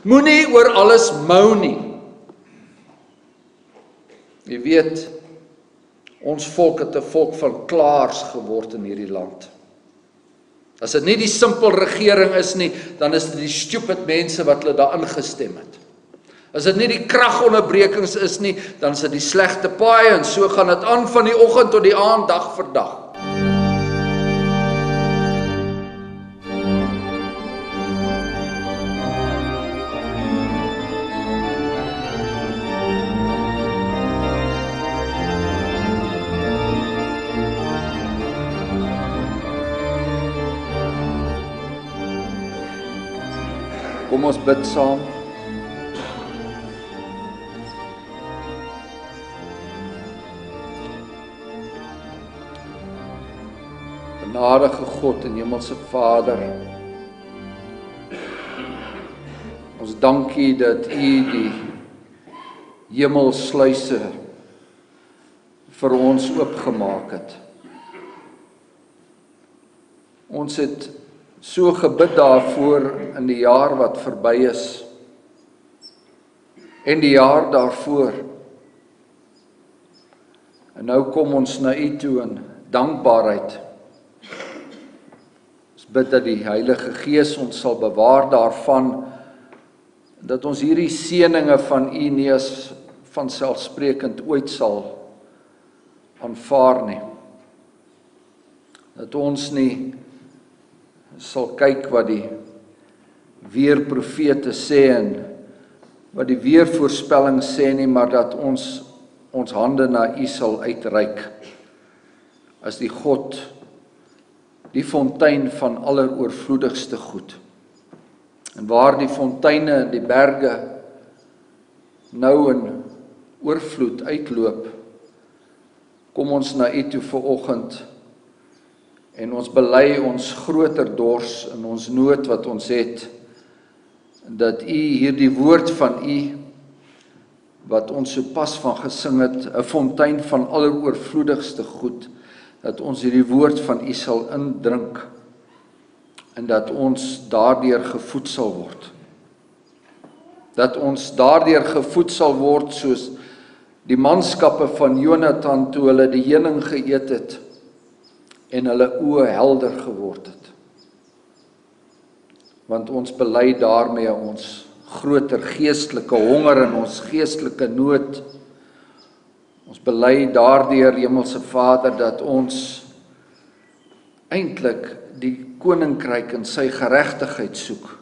Moenie oor alles mou nie. Jy weet, ons volk het 'n volk van klaars geword in hierdie land. As dit nie die simpel regering is nie, dan is dit die stupid mense wat hulle daarin gestem het. As dit nie die kragonderbrekings is nie, dan is dit die slegte paaie, en so gaan dit aan van die oggend tot die aand, dag vir dag. Kom ons bid saam. Genadige God en Hemelse Vader, ons dank U dat U die hemelsluise vir ons oopgemaak het. Ons het so gebid daarvoor in die jaar wat verby is en die jaar daarvoor. En nou kom ons na U toe in dankbaarheid. Ons bid dat die Heilige Gees ons sal bewaar daarvan, dat ons hierdie seëninge van U nie as vanselfsprekend ooit sal aanvaar nie. Dat ons nie sal kyk wat die weerprofete sê en wat die weervoorspelling sê nie, maar dat ons hande na U sal uitreik as die God, die fontein van alleroorvloedigste goed. En waar die fonteine in die berge nou in oorvloed uitloop, kom ons na U toe vanoggend en ons bely ons groter dors in ons nood wat ons het, dat U hierdie woord van U, wat ons so pas van gesing het, 'n fontein van alleroorvloedigste goed, dat ons hierdie woord van U sal indrink, en dat ons daardeur gevoed sal word. Dat ons daardeur gevoed sal word, soos die manskappe van Jonathan toe hulle die heuning geëet het, en hulle oë helder geword het. Want ons bely daarmee ons groter geestelike honger en ons geestelike nood. Ons bely daardeur, Hemelse Vader, dat ons eintlik die koninkryk en sy geregtigheid soek.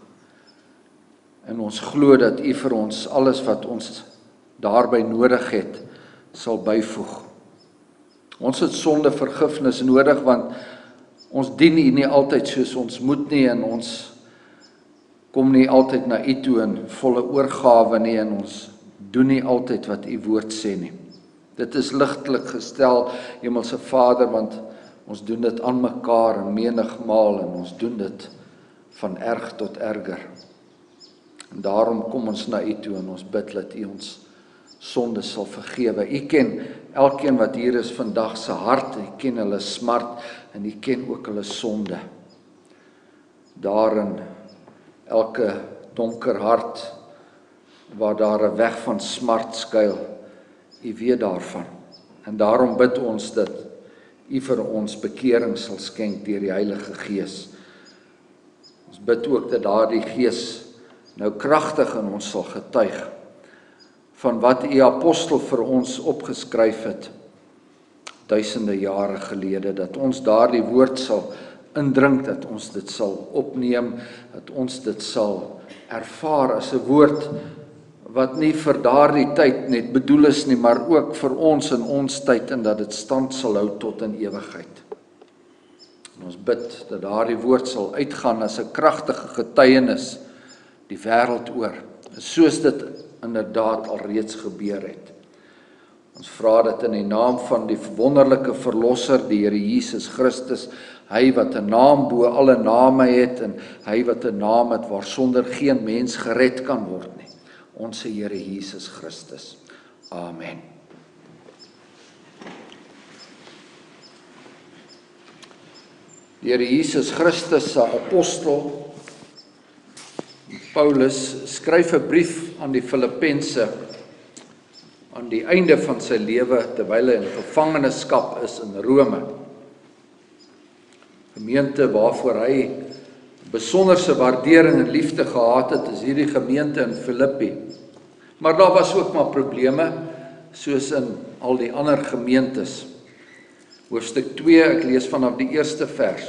En ons glo dat U vir ons alles wat ons daarby nodig het, sal byvoeg. Ons het sondevergifnis nodig, want ons dien U nie altyd soos ons moet nie, en ons kom nie altyd na U toe in volle oorgawe nie, en ons doen nie altyd wat U woord sê nie. Dit is ligtelik gestel, Hemelse Vader, want ons doen dit aan mekaar en menigmaal, en ons doen dit van erg tot erger. En daarom kom ons na U toe en ons bid dat U ons sonde sal vergewe. U ken elkeen wat hier is vandag se hart, U ken hulle smart en U ken ook hulle sonde. Daarin elke donker hart waar daar 'n weg van smart skuil, U weet daarvan. En daarom bid ons dat U vir ons bekering sal skenk deur die Heilige Gees. Ons bid ook dat daardie Gees nou kragtig in ons sal getuig van wat U apostel vir ons opgeskryf het duisende jare gelede, dat ons daardie woord sal indrink, dat ons dit sal opneem, dat ons dit sal ervaar as 'n woord wat nie vir daardie tyd net bedoel is nie, maar ook vir ons in ons tyd, en dat dit stand sal hou tot in ewigheid. En ons bid dat daardie woord sal uitgaan as 'n kragtige getuienis die wêreld oor, soos dit inderdaad al reeds gebeur het. Ons vra dit in die naam van die wonderlike verlosser, die Here Jesus Christus, hy wat 'n naam bo alle name het, en hy wat 'n naam het waarsonder geen mens gered kan word nie. Onse Here Jesus Christus. Amen. Die Here Jesus Christus se apostel Paulus skryf 'n brief aan die Filippense aan die einde van sy lewe terwyl hy in gevangenskap is in Rome. Gemeente waarvoor hy besonderse waardering en liefde gehad het, is hierdie gemeente in Filippi. Maar daar was ook maar probleme, soos in al die ander gemeentes. Hoofstuk 2, ek lees vanaf die eerste vers.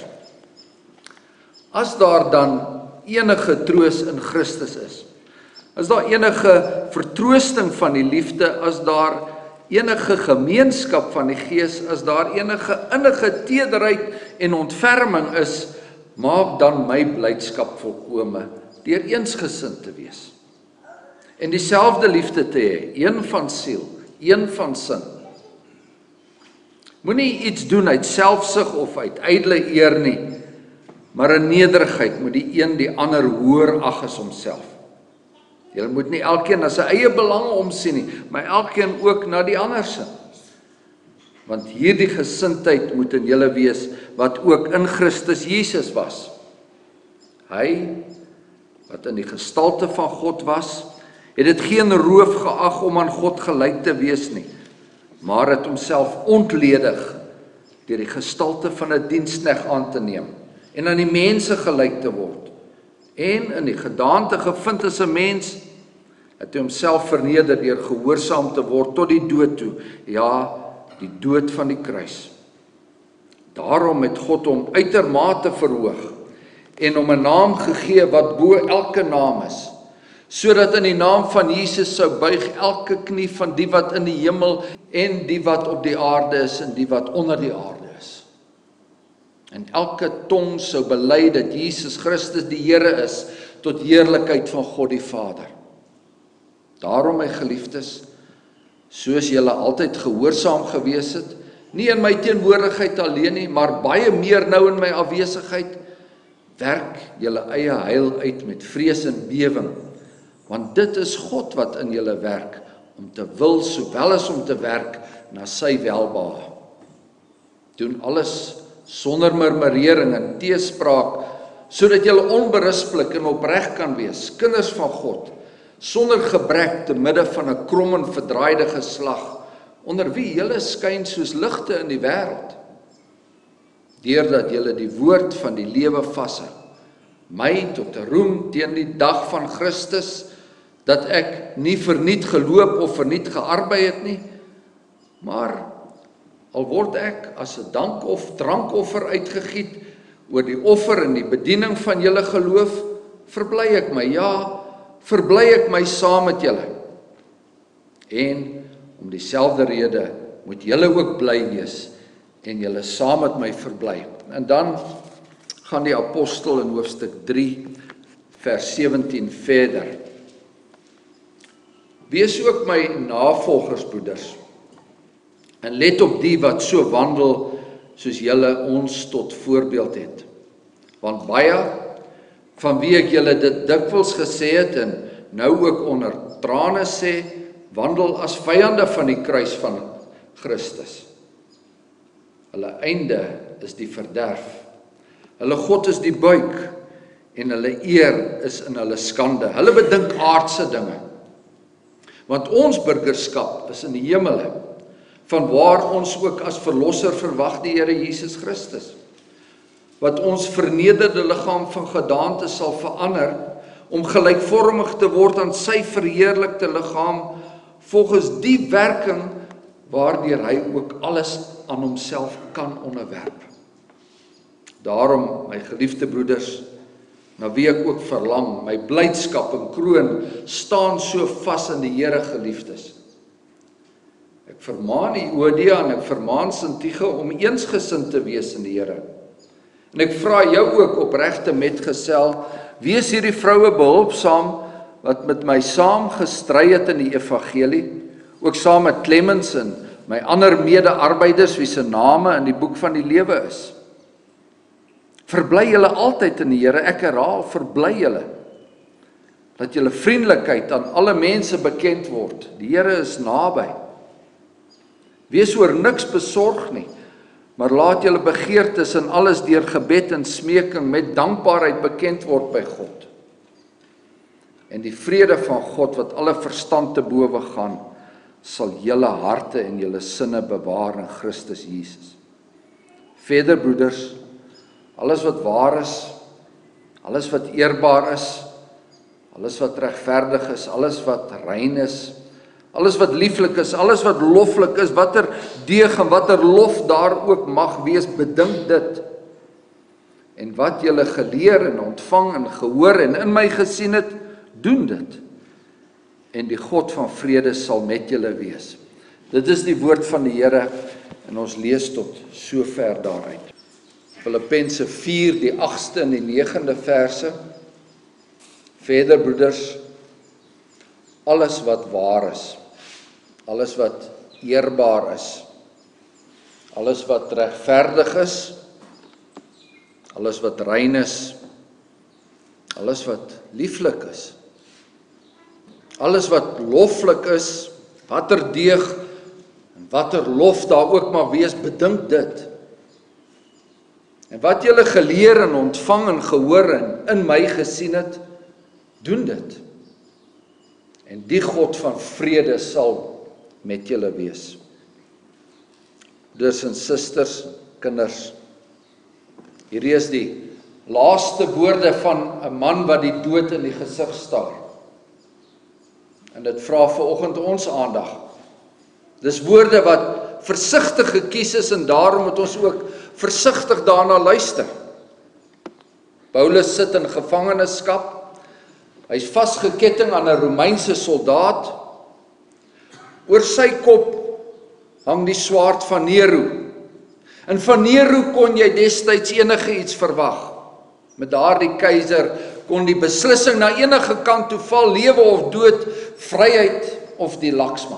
As daar dan enige troos in Christus is, as daar enige vertroosting van die liefde, as daar enige gemeenskap van die Gees, as daar enige innige tederheid en ontferming is, maak dan my blydskap volkome, deur eensgesind te wees. En dieselfde liefde te hê, een van siel, een van sin. Moenie iets doen uit selfsug of uit ydelle eer nie, maar in nederigheid moet die een die ander hoër ag as homself. Julle moet nie elkeen na sy eie belange omsien nie, maar elkeen ook na die ander se. Want hierdie gesindheid moet in julle wees, wat ook in Christus Jesus was. Hy, wat in die gestalte van God was, het dit geen roof geag om aan God gelyk te wees nie, maar het homself ontledig deur die gestalte van 'n diensknegt aan te neem en aan die mense gelyk te word. En in die gedaante gevind as 'n mens, het hy homself verneder deur gehoorsaam te word tot die dood toe, ja, die dood van die kruis. Daarom het God hom uitermate verhoog en hom 'n naam gegee wat bo elke naam is, sodat in die naam van Jesus sou buig elke knie van die wat in die hemel en die wat op die aarde is en die wat onder die aarde is. En elke tong sou bely dat Jesus Christus die Here is, tot heerlikheid van God die Vader. Daarom, my geliefdes, soos julle altyd gehoorsaam gewees het, nie in my teenwoordigheid alleen nie, maar baie meer nou in my afwesigheid, werk julle eie heil uit met vrees en bewing, want dit is God wat in julle werk, om te wil sowel as om te werk na sy welbehae. Doen alles sonder murmurering en teespraak, sodat julle onberispelik en opreg kan wees, kinders van God, sonder gebrek te midde van 'n krom en verdraaide geslag, onder wie julle skyn soos ligte in die wêreld, deurdat julle die woord van die lewe vashou, my tot 'n roem teen die dag van Christus, dat ek nie verniet geloop of verniet gearbei het nie, maar al word ek as 'n dank of drankoffer uitgegiet oor die offer en die bediening van julle geloof, verbly ek my, ja, verbly ek my saam met julle. En om dieselfde rede moet julle ook bly wees en julle saam met my verbly. En dan gaan die apostel in hoofstuk 3 vers 17 verder. Wees ook my navolgers, broeders, en let op die wat so wandel soos julle ons tot voorbeeld het. Want baie van wie ek julle dit dikwels gesê het en nou ook onder trane sê, wandel as vyande van die kruis van Christus. Hulle einde is die verderf. Hulle God is die buik en hulle eer is in hulle skande. Hulle bedink aardse dinge. Want ons burgerskap is in die hemele, vanwaar ons ook as verlosser verwag die Here Jesus Christus, wat ons vernederde liggaam van gedaante sal verander, om gelykvormig te word aan sy verheerlikte liggaam, volgens die werking waardeur hy ook alles aan homself kan onderwerp. Daarom, my geliefde broeders, na wie ek ook verlang, my blydskap en kroon, staan so vas in die Here, geliefdes. Ek vermaan Euodia en ek vermaan Sintige om eensgesind te wees in die Here. En ek vra jou ook opregte metgesel, wees hierdie vroue behulpsaam, wat met my saam gestry het in die evangelie, ook saam met Clemens en my ander mede-arbeiders, wie se name in die boek van die lewe is. Verbly julle altyd in die Here, ek herhaal, verbly julle, dat julle vriendelikheid aan alle mense bekend word. Die Here is naby. Wees oor niks besorg nie, maar laat julle begeertes in alles deur gebed en smeking met dankbaarheid bekend word by God. En die vrede van God wat alle verstand te bowe gaan, sal julle harte en julle sinne bewaar in Christus Jesus. Verder broeders, alles wat waar is, alles wat eerbaar is, alles wat regverdig is, alles wat rein is, alles wat lieflik is, alles wat loflik is, watter deeg en watter lof daar ook mag wees, bedink dit. En wat julle geleer en ontvang en gehoor en in my gesien het, doen dit. En die God van vrede sal met julle wees. Dit is die woord van die Here en ons lees tot sover daaruit. Filippense 4, die 8ste en die 9de verse. Verder broeders, alles wat waar is, alles wat eerbaar is, alles wat regverdig is, alles wat rein is, alles wat lieflik is, alles wat loflik is, watter deeg en watter lof daar ook maar wees, bedink dit. En wat julle geleer en ontvang en gehoor en in my gesien het, doen dit. En die God van vrede sal met julle wees. Broeders en susters, kinders, hierdie is die laaste woorde van 'n man wat die dood in die gesig staar. En dit vra vanoggend ons aandag. Dis woorde wat versigtig gekies is en daarom moet ons ook versigtig daarna luister. Paulus sit in gevangenskap. Hy's vasgeketting aan 'n Romeinse soldaat. Oor sy kop hang die swaard van Nero. En van Nero kon jy destyds enige iets verwag. Met daardie keiser kon die beslissing na enige kant toe val, lewe of dood, vryheid of die laksman.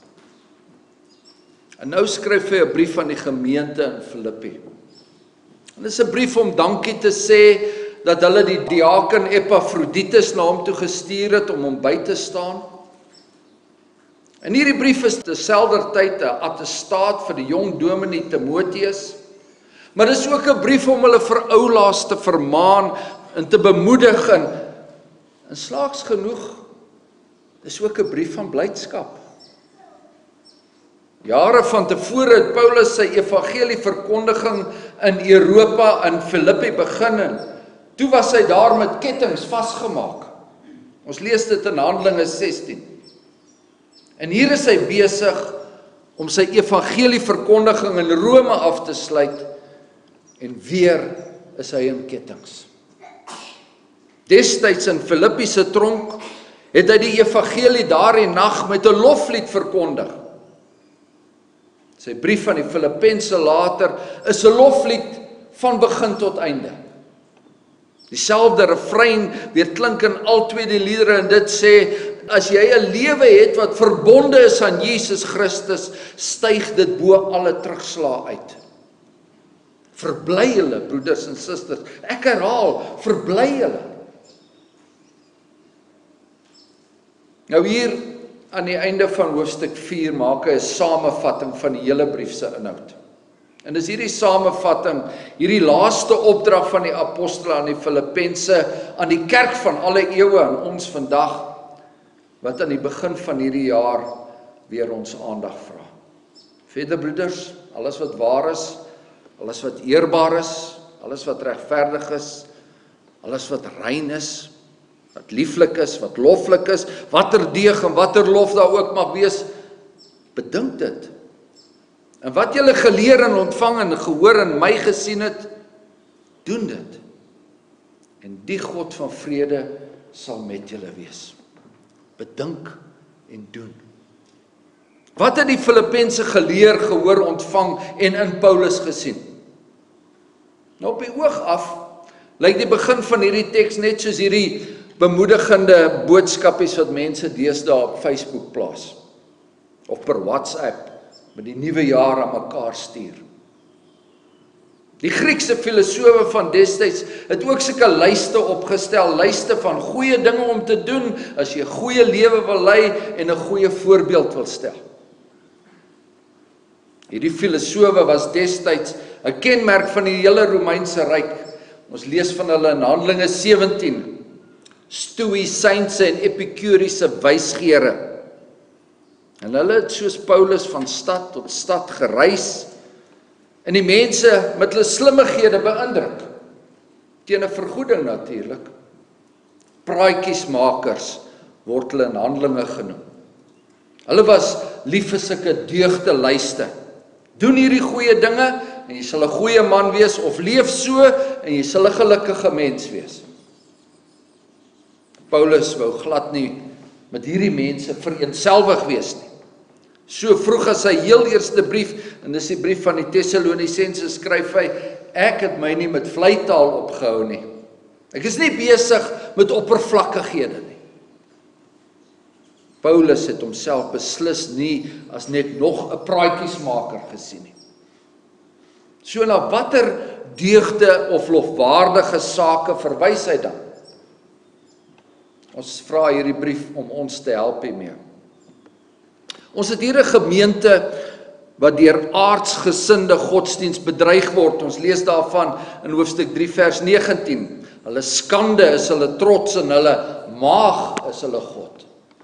En nou skryf hy 'n brief aan die gemeente in Filippi. En dit is 'n brief om dankie te sê dat hulle die diaken Epafroditus na hom toe gestuur het om hom by te staan. En hierdie brief is terselfdertyd 'n attestaat vir die jong dominee Timoteus, maar dis ook 'n brief om hulle vir oulaas te vermaan en te bemoedig en slaags genoeg, dis ook 'n brief van blydskap. Jare van tevore het Paulus sy evangelieverkondiging in Europa in Filippi begin en toe was hy daar met kettinge vasgemaak. Ons lees dit in Handelinge 16. En hier is hy besig om sy evangelieverkondiging in Rome af te sluit en weer is hy in kettinge. Destyds in Filippi se tronk het hy die evangelie daardie nag met 'n loflied verkondig. Sy brief aan die Filippense later is 'n loflied van begin tot einde. Dieselfde refrein weer klink in al twee die liedere en dit sê, as jy 'n lewe het wat verbonde is aan Jesus Christus, styg dit bo alle terugslae uit. Verbly julle, broeders en susters. Ek herhaal, verbly julle. Nou hier aan die einde van hoofstuk 4 maak hy 'n samevatting van die hele brief se inhoud. En dis hierdie samevatting, hierdie laaste opdrag van die apostele aan die Filippense, aan die kerk van alle eeue en ons vandag, wat aan die begin van hierdie jaar weer ons aandag vra. Verder broeders, alles wat waar is, alles wat eerbaar is, alles wat regverdig is, alles wat rein is, wat lieflik is, wat loflik is, watter deeg en watter lof daar ook mag wees, bedink dit. En wat julle geleer en ontvang en gehoor en my gesien het, doen dit. En die God van vrede sal met julle wees. Bedink en doen. Wat het die Filippense geleer, gehoor, ontvang en in Paulus gesien? Nou op die oog af, lyk die begin van hierdie teks net soos hierdie bemoedigende boodskapies wat mense deesdae op Facebook plaas. Of per WhatsApp, met die nuwe jaar aan mekaar stuur. Die Griekse filosowe van destyds het ook sulke lyste opgestel, lyste van goeie dinge om te doen, as jy 'n goeie lewe wil lei en 'n goeie voorbeeld wil stel. Hierdie filosowe was destyds 'n kenmerk van die hele Romeinse ryk. Ons lees van hulle in Handelinge 17. Stoïsynse en epikuriese wysgeere. En hulle het soos Paulus van stad tot stad gereis en die mense met hulle slimmighede beïndruk. Teen 'n vergoeding natuurlik. Praatjiesmakers word hulle in Handelinge genoem. Hulle was lief vir sulke deugdelyste. Doen hierdie goeie dinge en jy sal 'n goeie man wees, of leef so en jy sal 'n gelukkige mens wees. Paulus wou glad nie met hierdie mense vereenselwig wees nie. So vroeg as sy heel eerste brief, en dis die brief van die Tessalonisense, skryf hy, ek het my nie met vleitaal opgehou nie. Ek is nie besig met oppervlakkighede nie. Paulus het homself beslis nie as net nog 'n praatjiesmaker gesien nie. So na watter deugde of lofwaardige sake verwys hy dan? Ons vra hierdie brief om ons te help hiermee. Ons het hier 'n gemeente wat deur aardsgesinde godsdienst bedreig word. Ons lees daarvan in hoofstuk 3 vers 19. Hulle skande is hulle trots en hulle maag is hulle God.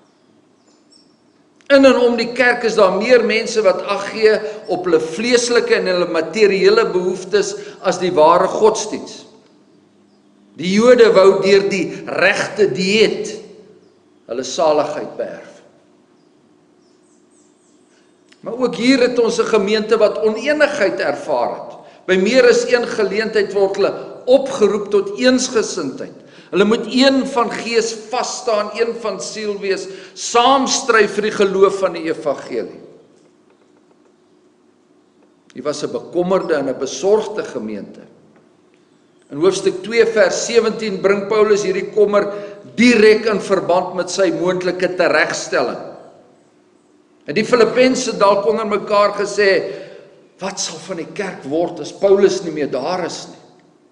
In en om die kerk is daar meer mense wat ag gee op hulle vleeslike en hulle materiële behoeftes as die ware godsdienst. Die Jode wou deur die regte dieet hulle saligheid beerf. Maar ook hier het ons 'n gemeente wat onenigheid ervaar het. By meer as een geleentheid word hulle opgeroep tot eensgesindheid. Hulle moet een van gees vas staan, een van siel wees, saam stry vir die geloof van die evangelie. Hier was 'n bekommerde en 'n besorgde gemeente. In hoofstuk 2 vers 17 bring Paulus hierdie kommer direk in verband met sy moontlike teregstelling. En die Filippense dalk onder mekaar gesê, wat sal van die kerk word as Paulus nie meer daar is nie?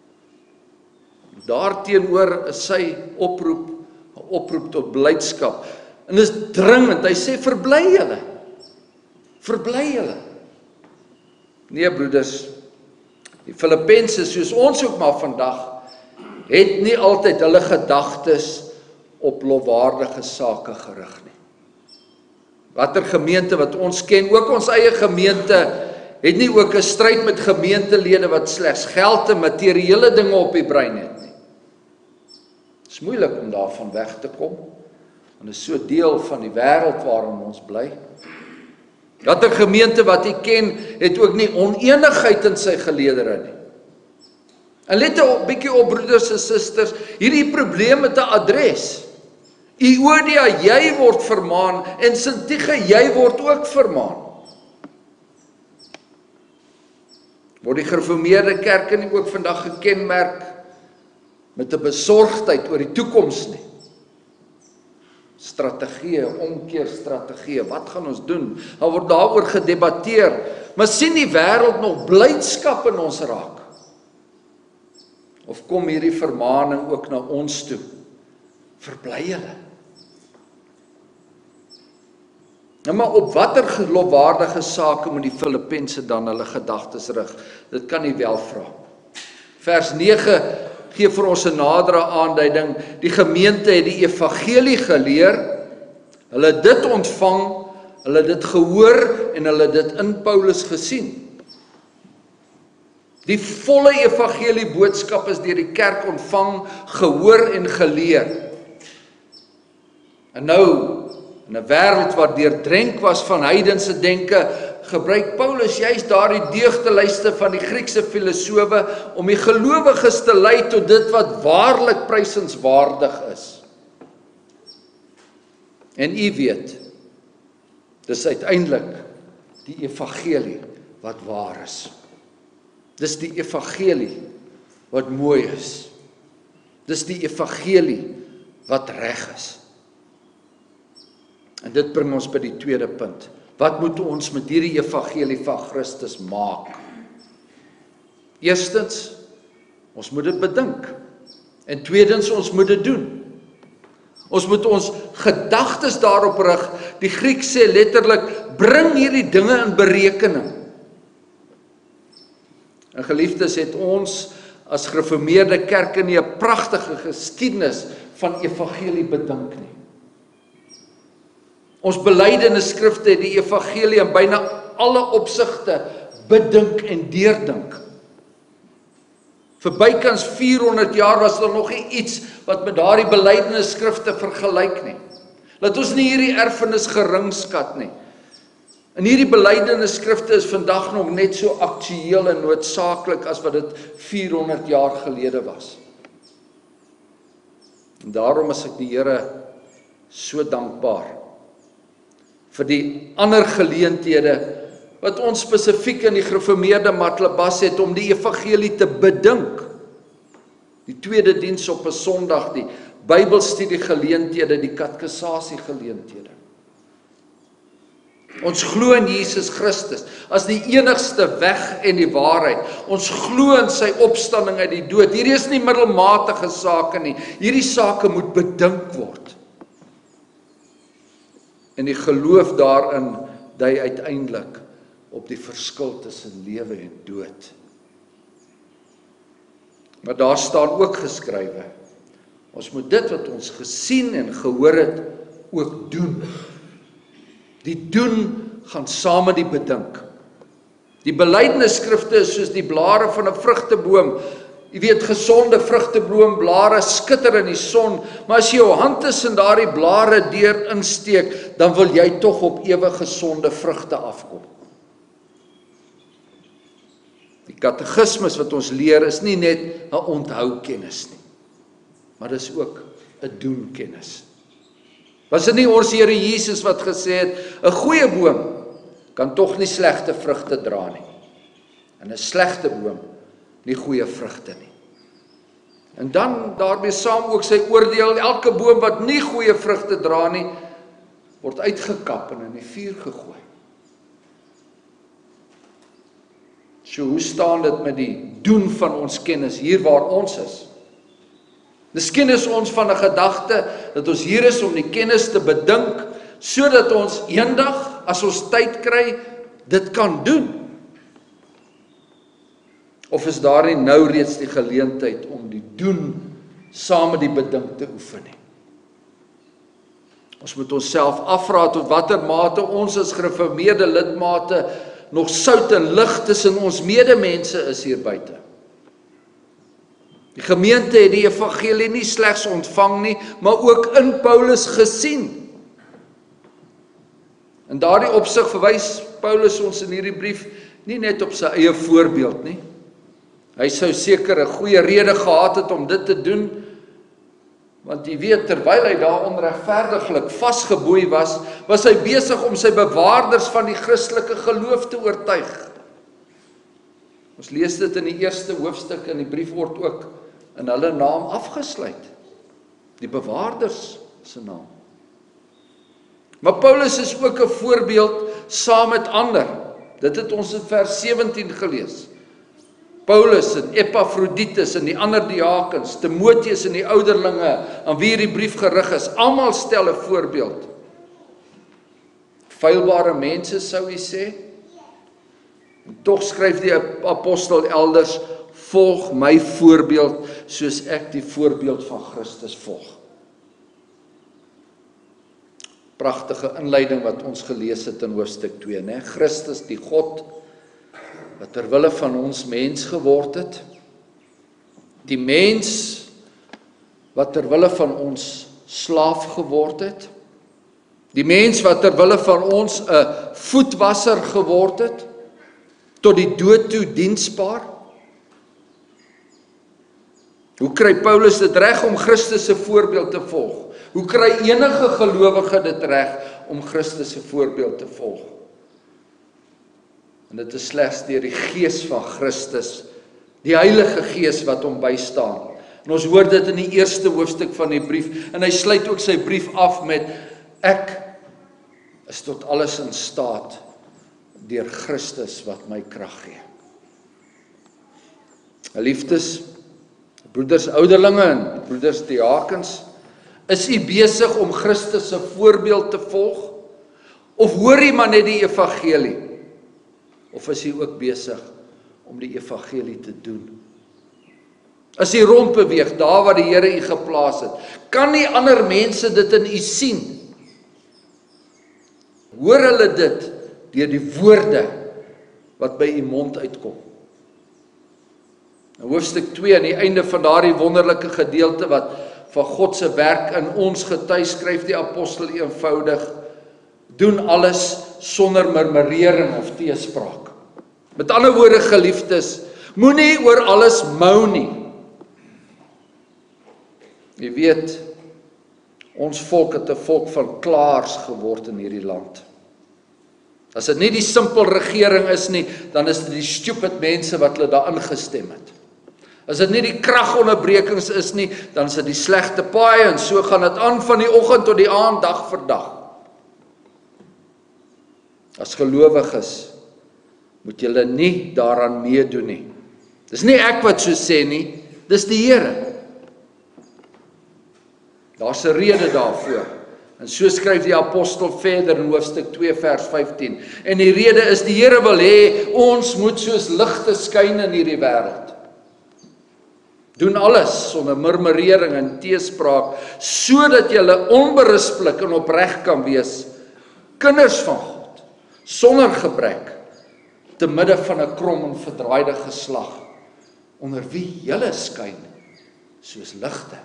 Daarteenoor is sy oproep 'n oproep tot blydskap. En is dringend, hy sê verbly julle. Verbly julle. Nee broeders, die Filippense soos ons ook maar vandag, het nie altyd hulle gedagtes op lofwaardige sake gerig nie. Watter gemeente wat ons ken, ook ons eie gemeente, het nie ook 'n stryd met gemeentelede wat slegs geld en materiële dinge op die brein het nie. Het is moeilik om daarvan weg te kom, want dit is so deel van die wêreld waarin ons bly. Watter gemeente wat jy ken, het ook nie onenigheid in sy geleedere nie. En let 'n bietjie op broeders en susters, hierdie probleem het 'n adres. Euodia, jy word vermaan, en Syntyche, jy word ook vermaan. Word die gereformeerde kerke nie ook vandag gekenmerk met 'n besorgdheid oor die toekoms nie? Strategieë, omkeerstrategieë, wat gaan ons doen? Daar word daaroor gedebatteer, maar sien die wêreld nog blydskap in ons raak? Of kom hierdie vermaning ook na ons toe? Verbly julle. Nou maar op watter geloofwaardige sake moet die Filippense dan hulle gedagtes rig? Dit kan jy wel vra. Vers 9 gee vir ons 'n nadere aanduiding. Die gemeente het die evangelie geleer, hulle het dit ontvang, hulle het dit gehoor en hulle het dit in Paulus gesien. Die volle evangelie boodskap is deur die kerk ontvang, gehoor en geleer. En nou, in 'n wêreld wat deurdrenk was van heidense denke, gebruik Paulus juist daardie deugdelyste van die Griekse filosowe om die gelowiges te lei tot dit wat waarlik prysenswaardig is. En u weet, dis uiteindelik die evangelie wat waar is. Dis die evangelie wat mooi is. Dis die evangelie wat reg is. En dit bring ons by die tweede punt. Wat moet ons met hierdie evangelie van Christus maak? Eerstens, ons moet dit bedink. En tweedens, ons moet dit doen. Ons moet ons gedagtes daarop rig. Die Griek sê letterlik, bring hierdie dinge in berekening. En geliefdes, het ons as gereformeerde kerke nie 'n pragtige geskiedenis van evangelie bedink nie. Ons belydelende skrifte het die evangelie in byna alle opsigte bedink en deurdink. Vir bykans 400 jaar was daar nog nie iets wat met daardie belydelende skrifte vergelyk nie. Laat ons nie hierdie erfenis geringskat nie. En hierdie belydelende skrifte is vandag nog net so aktueel en noodsaaklik as wat dit 400 jaar gelede was. En daarom is ek die Here so dankbaar vir die ander geleenthede wat ons spesifiek in die gereformeerde Matlabas het om die evangelie te bedink. Die tweede diens op 'n Sondag, die Bybelstudie geleenthede, die katkesasie geleenthede. Ons glo in Jesus Christus as die enigste weg en die waarheid. Ons glo in sy opstanding uit die dood. Hierdie is nie middelmatige sake nie. Hierdie sake moet bedink word. En die geloof daarin dui uiteindelik op die verskil tussen lewe en dood. Maar daar staan ook geskrywe, ons moet dit wat ons gesien en gehoor het, ook doen. Die doen gaan saam met die bedink. Die belydelende skrifte is soos die blare van 'n vrugteboom. Jy weet, gesonde vrugteboomblare skitter in die son, maar as jy jou hand tussen daardie blare deur insteek, dan wil jy tog op ewig gesonde vrugte afkom. Die katekismes wat ons leer is nie net 'n onthoukennis nie, maar dis ook 'n doenkennis. Was dit nie ons Here Jesus wat gesê het, 'n goeie boom kan tog nie slegte vrugte dra nie, en 'n slegte boom nie goeie vrugte nie. En dan daarmee saam ook sy oordeel, elke boom wat nie goeie vrugte dra nie, word uitgekap en in die vuur gegooi. So hoe staan dit met die doen van ons kennis hier waar ons is? Miskien is ons van 'n gedagte dat ons hier is om die kennis te bedink, sodat ons eendag, as ons tyd kry, dit kan doen. Of is daar nie nou reeds die geleentheid om die doen saam met die bedink te oefen nie? Ons moet onsself afvra tot watter mate ons as gereformeerde lidmate nog sout en lig tussen ons medemense is hier buite. Die gemeente het die evangelie nie slegs ontvang nie, maar ook in Paulus gesien. In daardie opsig verwys Paulus ons in hierdie brief nie net op sy eie voorbeeld nie. Hy sou seker 'n goeie rede gehad het om dit te doen, want jy weet, terwyl hy daar onregverdiglik vasgeboei was, was hy besig om sy bewaarders van die Christelike geloof te oortuig. Ons lees dit in die eerste hoofstuk in die brief word ook in hulle naam afgesluit. Die bewaarders se naam. Maar Paulus is ook 'n voorbeeld saam met ander. Dit het ons in vers 17 gelees. Paulus en Epaphroditus en die ander diakens, Timoteus en die ouderlinge aan wie hierdie brief gerig is, almal stel 'n voorbeeld. Feilbare mense sou hy sê. En tog skryf die apostel elders, volg my voorbeeld soos ek die voorbeeld van Christus volg. Pragtige inleiding wat ons gelees het in hoofstuk 2, né? Christus die God wat ter wille van ons mens geword het, die mens wat ter wille van ons slaaf geword het, die mens wat ter wille van ons 'n voetwasser geword het, tot die dood toe diensbaar. Hoe kry Paulus dit reg om Christus se voorbeeld te volg? Hoe kry enige gelowige dit reg om Christus se voorbeeld te volg? En dit is slegs deur die Gees van Christus, die Heilige Gees wat hom bystaan. En ons hoor dit in die eerste hoofstuk van die brief, en hy sluit ook sy brief af met, ek is tot alles in staat deur Christus wat my krag gee. Liefdes, broeders ouderlinge en broeders diakens, is u besig om Christus se voorbeeld te volg? Of hoor u maar net die evangelie? Of is u ook besig om die evangelie te doen? As die rond beweeg, daar waar die Here u geplaas het, kan nie ander mense dit in u sien. Hoor hulle dit deur die woorde wat by u mond uitkom. In hoofstuk 2, aan die einde van daardie wonderlike gedeelte wat van God se werk in ons getuig, skryf die apostel eenvoudig: doen alles sonder murmurering of teespraak. Met ander woorde, geliefdes, moenie oor alles mou nie. Jy weet, ons volk het 'n volk van klaars geword in hierdie land. As dit nie die simpel regering is nie, dan is dit die stupid mense wat hulle daar ingestem het. As dit nie die kragonderbrekings is nie, dan is dit die slegte paaie, en so gaan dit aan van die oggend tot die aand, dag vir dag. As gelowiges moet julle nie daaraan meedoen nie. Dis nie ek wat so sê nie, dis die Here. Daar's 'n rede daarvoor. En so skryf die apostel verder in hoofstuk 2 vers 15. En die rede is, die Here wil hê ons moet soos ligte skyn in hierdie wêreld. Doen alles sonder murmurering en teespraak, sodat julle onberispelik en opreg kan wees, kinders van God, sonder gebrek, te midde van 'n krom en verdraaide geslag, onder wie julle skyn soos ligte.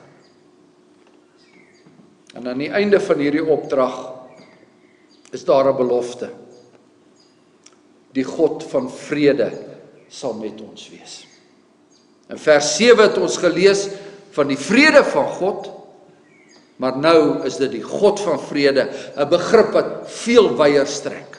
En aan die einde van hierdie opdrag is daar 'n belofte. Die God van vrede sal met ons wees. In vers 7 het ons gelees van die vrede van God, maar nou is dit die God van vrede, 'n begrip wat veel wyer strek.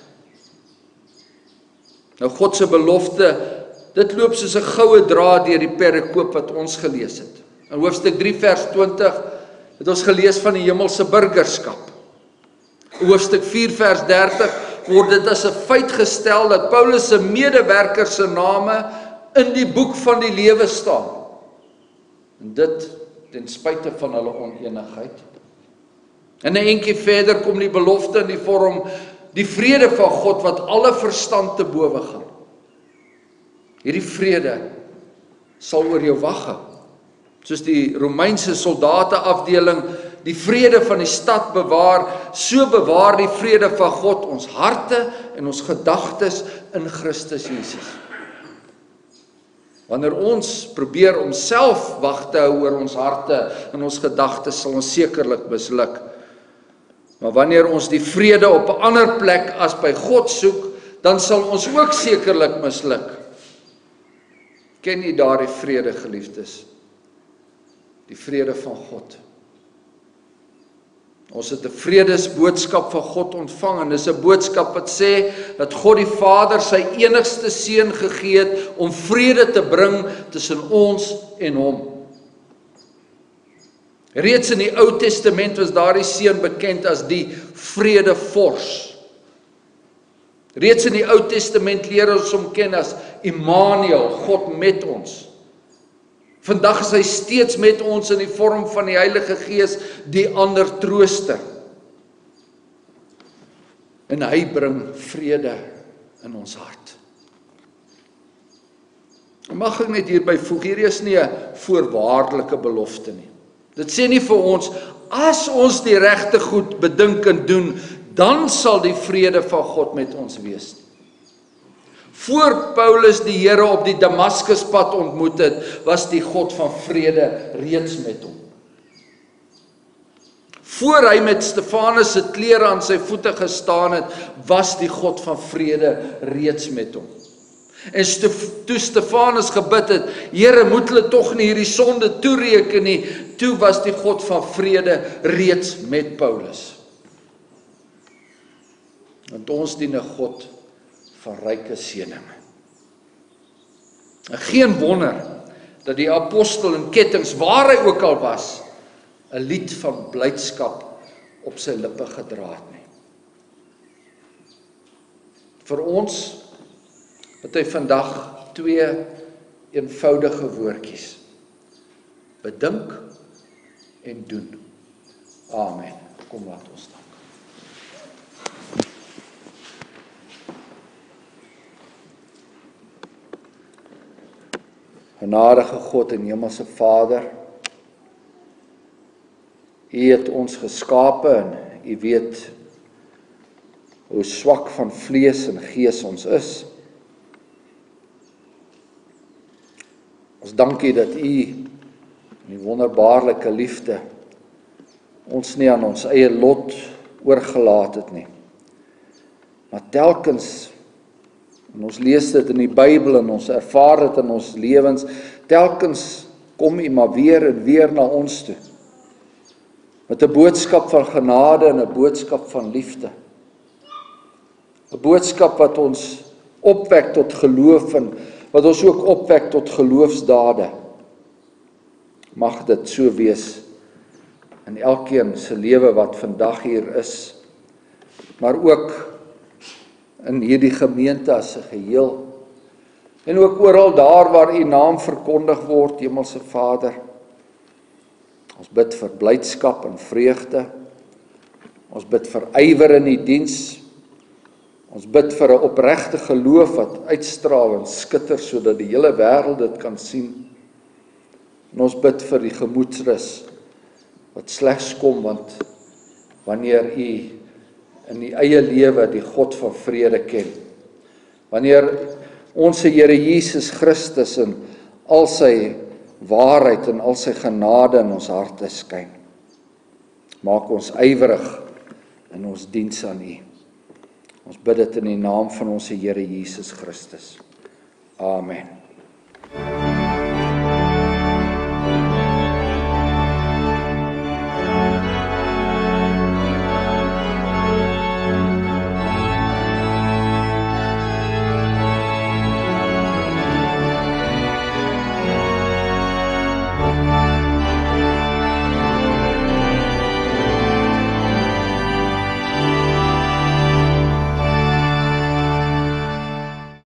Nou God se belofte, dit loop soos 'n goue draad deur die perikoop wat ons gelees het. In hoofstuk 3 vers 20 het ons gelees van die hemelse burgerskap. In hoofstuk 4 vers 30 word dit as 'n feit gestel dat Paulus se medewerkers se name in die boek van die lewe staan. En dit ten spyte van hulle onenigheid. En 'n entjie verder kom die belofte in die vorm, die vrede van God wat alle verstand te bowe gaan. Hierdie vrede sal oor jou wag hou. Soos die Romeinse soldate afdeling die vrede van die stad bewaar, so bewaar die vrede van God ons harte en ons gedagtes in Christus Jesus. Wanneer ons probeer om self wag te hou oor ons harte en ons gedagtes, sal ons sekerlik misluk. Maar wanneer ons die vrede op 'n ander plek as by God soek, dan sal ons ook sekerlik misluk. Ken jy daardie vrede, geliefdes? Die vrede van God. Ons het 'n vredesboodskap van God ontvang, en dis 'n boodskap wat sê dat God die Vader sy enigste seun gegee het om vrede te bring tussen ons en hom. Reeds in die Ou Testament was daardie seun bekend as die vredevors. Reeds in die Ou Testament leer ons hom ken as Immanuel, God met ons. Vandag is hy steeds met ons in die vorm van die Heilige Gees, die ander trooster. En hy bring vrede in ons hart. Mag ek net hierby voeg, hier is nie 'n voorwaardelike belofte nie. Dit sê nie vir ons, as ons die regte goed bedink en doen, dan sal die vrede van God met ons wees. Voor Paulus die Here op die Damaskuspad ontmoet het, was die God van vrede reeds met hom. Voor hy met Stefanus se klere aan sy voete gestaan het, was die God van vrede reeds met hom. En toe Stefanus gebid het, Here, moet hulle tog nie hierdie sonde toereken nie, toe was die God van vrede reeds met Paulus. Want ons dien 'n God van ryke seëning. En geen wonder dat die apostel in kettinge, waar hy ook al was, 'n lied van blydskap op sy lippe gedra het nie. Vir ons het hy vandag 2 eenvoudige woordjies: bedink en doen. Amen. Kom, laat ons dank. Genadige God en Hemelse Vader, U het ons geskape en U weet hoe swak van vlees en gees ons is. Ons dank U dat U in die wonderbaarlike liefde ons nie aan ons eie lot oorgelaat het nie. Maar telkens, en ons lees dit in die Bybel en ons ervaar dit in ons lewens, telkens kom U maar weer en weer na ons toe. Met 'n boodskap van genade en 'n boodskap van liefde. 'n Boodskap wat ons opwek tot geloof en wat ons ook opwek tot geloofsdade. Mag dit so wees in elkeen se lewe wat vandag hier is, maar ook in hierdie gemeente as 'n geheel, en ook oral daar waar U naam verkondig word, Hemelse Vader. Ons bid vir blydskap en vreugde, ons bid vir ywer in die diens, ons bid vir 'n opregte geloof wat uitstraal en skitter, sodat die hele wêreld dit kan sien, en ons bid vir die gemoedsrus, wat slegs kom, want wanneer U in die eie lewe die God van vrede ken, wanneer ons Here Jesus Christus in al sy waarheid en al sy genade in ons harte skyn, maak ons ywerig in ons diens aan U. Ons bid dit in die naam van ons Here Jesus Christus. Amen.